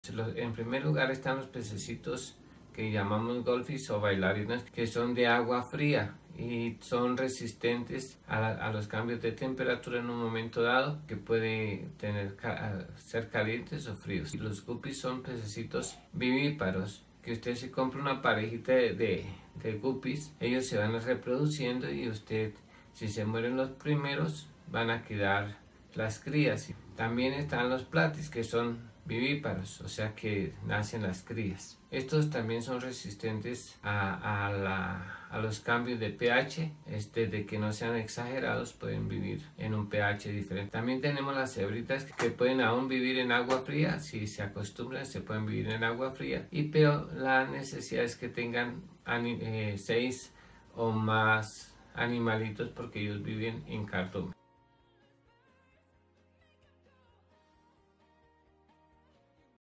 En primer lugar están los pececitos que llamamos golfis o bailarinas, que son de agua fría y son resistentes a los cambios de temperatura en un momento dado, que puede ser calientes o fríos. Y los guppies son pececitos vivíparos, que usted se compra una parejita de guppies, ellos se van reproduciendo y usted, si se mueren los primeros, van a quedar las crías. También están los platis, que son vivíparos, o sea que nacen las crías. Estos también son resistentes a los cambios de pH, de que no sean exagerados, pueden vivir en un pH diferente. También tenemos las cebritas que pueden aún vivir en agua fría, si se acostumbran se pueden vivir en agua fría, pero la necesidad es que tengan 6 o más animalitos porque ellos viven en cartón.